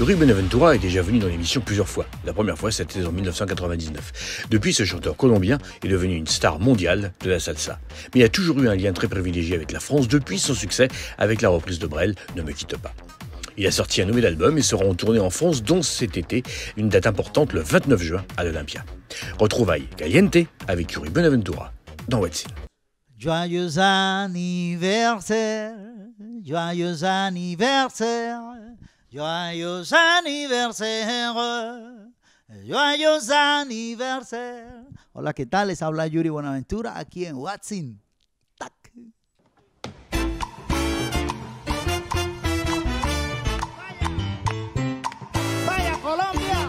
Yuri Buenaventura est déjà venu dans l'émission plusieurs fois. La première fois, c'était en 1999. Depuis, ce chanteur colombien est devenu une star mondiale de la salsa. Mais il a toujours eu un lien très privilégié avec la France depuis son succès avec la reprise de Brel, Ne me quitte pas. Il a sorti un nouvel album et sera en tournée en France, dont cet été, une date importante le 29 juin à l'Olympia. Retrouvailles Caliente avec Yuri Buenaventura dans What's In. Joyeux anniversaire, joyeux anniversaire, joyeux anniversaire, joyeux anniversaire. Hola, ¿qué tal? Les habla Yuri Buenaventura aquí en What's In. ¡Tac! ¡Vaya Colombia!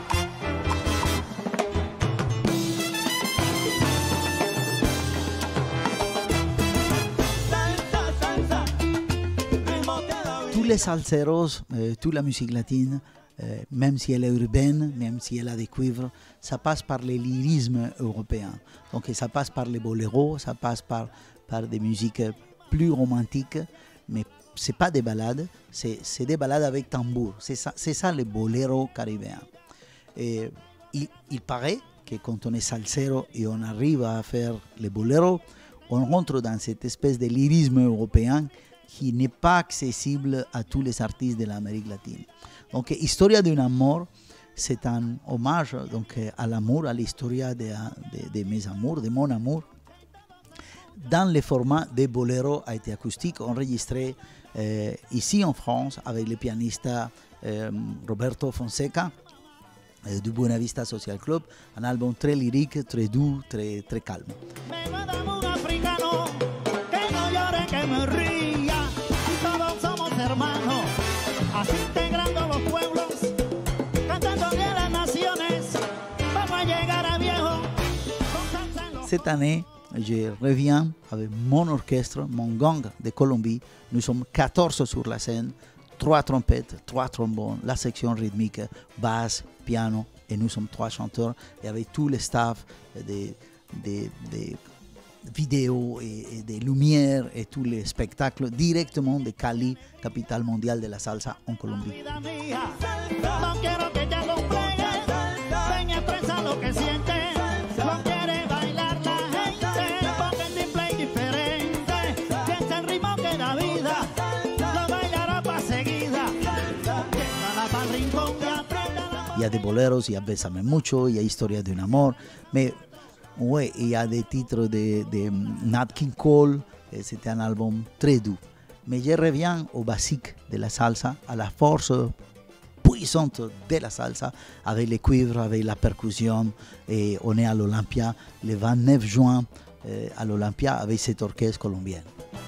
Tous les salseros, toute la musique latine, même si elle est urbaine, même si elle a des cuivres, ça passe par les lyrismes européens. Donc ça passe par les boléros, ça passe par des musiques plus romantiques, mais ce n'est pas des ballades, c'est des ballades avec tambour. C'est ça les boléros caribéens. Et il paraît que quand on est salsero et on arrive à faire les boléros, on rentre dans cette espèce de lyrisme européen qui n'est pas accessible à tous les artistes de l'Amérique latine. Donc, Historia d'un amour, c'est un hommage donc, à l'amour, à l'histoire de mes amours, de mon amour, dans le format des boléros a été acoustique, enregistré ici en France avec le pianiste Roberto Fonseca du Buena Vista Social Club, un album très lyrique, très doux, très calme. Así integrando los pueblos, cantando a las naciones, vamos a llegar a viejo. Cette année, je reviens avec mon orchestre, mon gang de Colombie. Nous sommes 14 sur la scène, 3 trompettes, 3 trombones, la section rythmique, basse, piano, et nous sommes 3 chanteurs, et avec tout le staff des vidéos et des lumières et tous les spectacles directement de Cali, capitale mondiale de la salsa en Colombie. Il y a des boleros, il y a Bésame Mucho, il y a Historia d'un amour, mais oui, il y a des titres de Nat King Cole, c'était un album très doux. Mais je reviens au basique de la salsa, à la force puissante de la salsa, avec les cuivres, avec la percussion. Et on est à l'Olympia le 29 juin, à l'Olympia, avec cet orchestre colombien.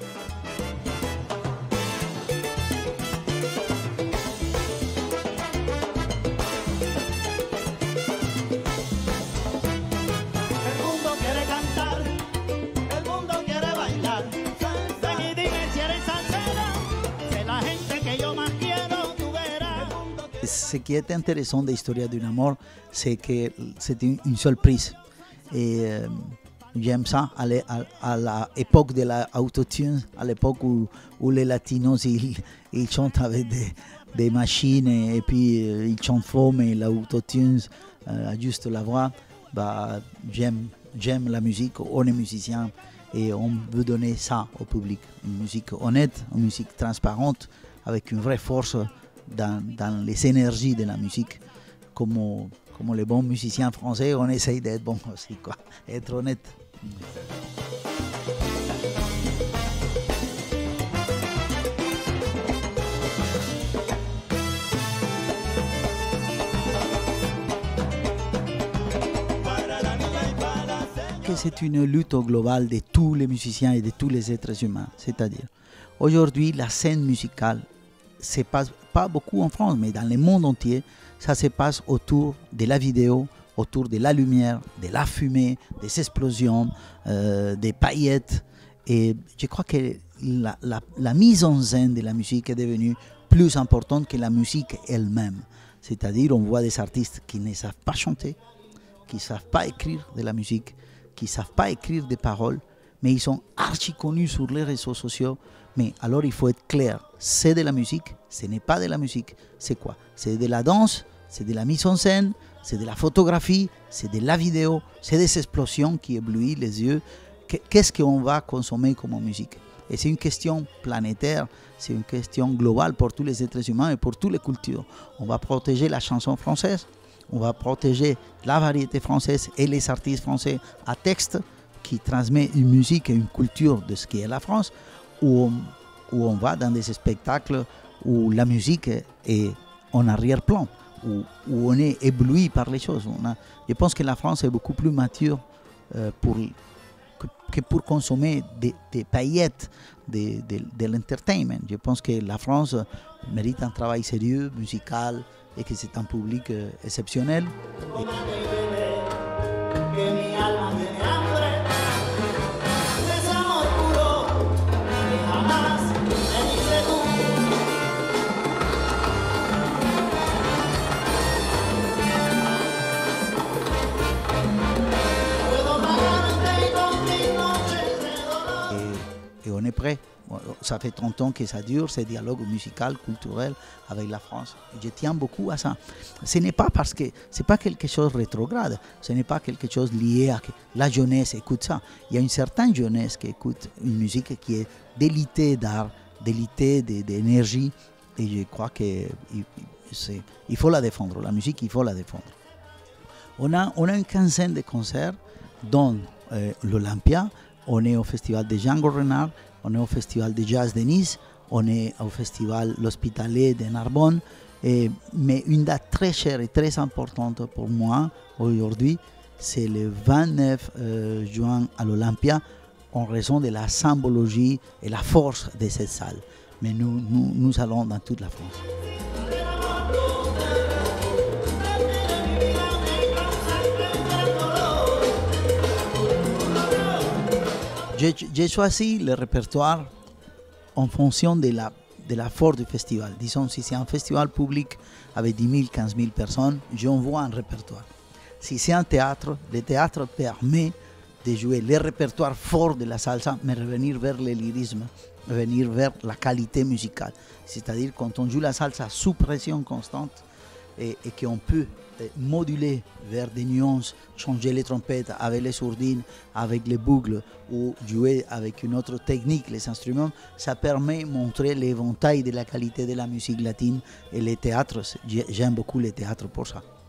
Ce qui est intéressant de l'histoire d'un amour, c'est que c'est une seule prise. Et j'aime ça à l'époque de l'autotune, à l'époque où les latinos ils chantent avec des machines et puis ils chantent faux, mais l'autotune ajuste la voix. Bah, j'aime la musique, on est musicien et on veut donner ça au public. Une musique honnête, une musique transparente, avec une vraie force dans les énergies de la musique, comme les bons musiciens français, on essaye d'être bon aussi, quoi, être honnête. Que c'est une lutte globale de tous les musiciens et de tous les êtres humains, c'est-à-dire aujourd'hui la scène musicale se passe pas beaucoup en France, mais dans le monde entier, ça se passe autour de la vidéo, autour de la lumière, de la fumée, des explosions, des paillettes. Et je crois que la mise en scène de la musique est devenue plus importante que la musique elle-même. C'est-à-dire, on voit des artistes qui ne savent pas chanter, qui ne savent pas écrire de la musique, qui ne savent pas écrire des paroles, mais ils sont archi connus sur les réseaux sociaux Mais alors il faut être clair, c'est de la musique, ce n'est pas de la musique, c'est quoi? C'est de la danse, c'est de la mise en scène, c'est de la photographie, c'est de la vidéo, c'est des explosions qui éblouissent les yeux. Qu'est-ce qu'on va consommer comme musique? Et c'est une question planétaire, c'est une question globale pour tous les êtres humains et pour toutes les cultures. On va protéger la chanson française, on va protéger la variété française et les artistes français à texte qui transmet une musique et une culture de ce qu'est la France, où on va dans des spectacles où la musique est en arrière-plan, où on est ébloui par les choses. Je pense que la France est beaucoup plus mature que pour consommer des paillettes de l'entertainment. Je pense que la France mérite un travail sérieux, musical, et que c'est un public exceptionnel. Et on est prêt. Ça fait 30 ans que ça dure, ce dialogue musical, culturel avec la France. Et je tiens beaucoup à ça. Ce n'est pas parce que c'est pas quelque chose de rétrograde, ce n'est pas quelque chose lié à que la jeunesse écoute ça. Il y a une certaine jeunesse qui écoute une musique qui est délitée d'art, délitée d'énergie, et je crois qu'il faut la défendre. La musique, il faut la défendre. On a une quinzaine de concerts dans l'Olympia. On est au festival de Django Reinhardt, on est au festival de jazz de Nice, on est au festival L'Hospitalet de Narbonne. Mais une date très chère et très importante pour moi aujourd'hui, c'est le 29 juin à l'Olympia, en raison de la symbologie et la force de cette salle. Mais nous allons dans toute la France. J'ai choisi le répertoire en fonction de la force du festival. Disons, si c'est un festival public avec 10 000, 15 000 personnes, j'envoie un répertoire. Si c'est un théâtre, le théâtre permet de jouer le répertoire fort de la salsa, mais revenir vers le lyrisme, revenir vers la qualité musicale. C'est-à-dire quand on joue la salsa sous pression constante et qu'on peut moduler vers des nuances, changer les trompettes avec les sourdines, avec les boucles ou jouer avec une autre technique les instruments, ça permet de montrer l'éventail de la qualité de la musique latine et les théâtres. J'aime beaucoup les théâtres pour ça.